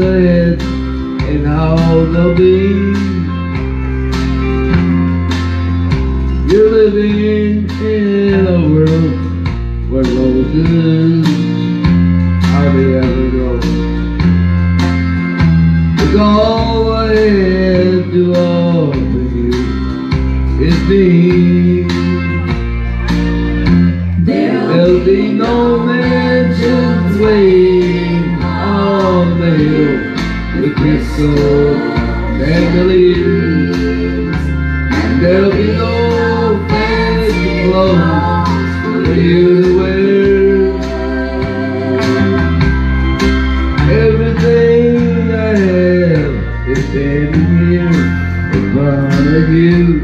ahead and how they'll be. You're living in a world where roses hardly ever grow. It's all I have to offer you is me. There'll be no mansions waiting on the hill with crystal chandeliers, and there'll be no fancy clothes for you to wear. Everything I have is standing here in front of you.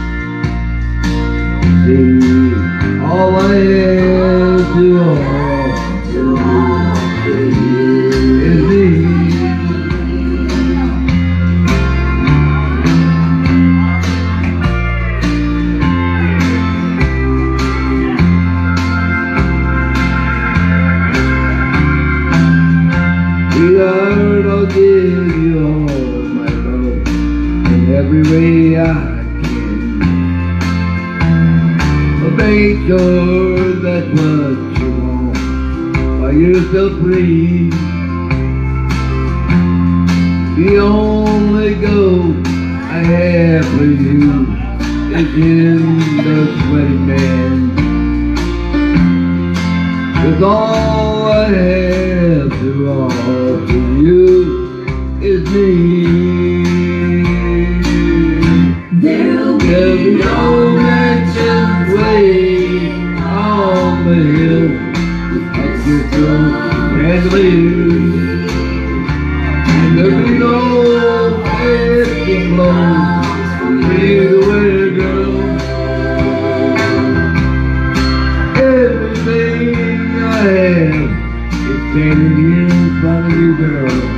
See, all I have to offer you is me. Sweetheart, I'll give you all my love in every way I can. But make sure that's what you want while you're still free. The only goal I have for you is in the sweating man. 'Cause all I have to offer you is me. There'll be no mansions waiting on the hill with crystal chandeliers, and there'll be no fancy clothes for you to wear, girl. Everything I have is standing here in front of you, girl.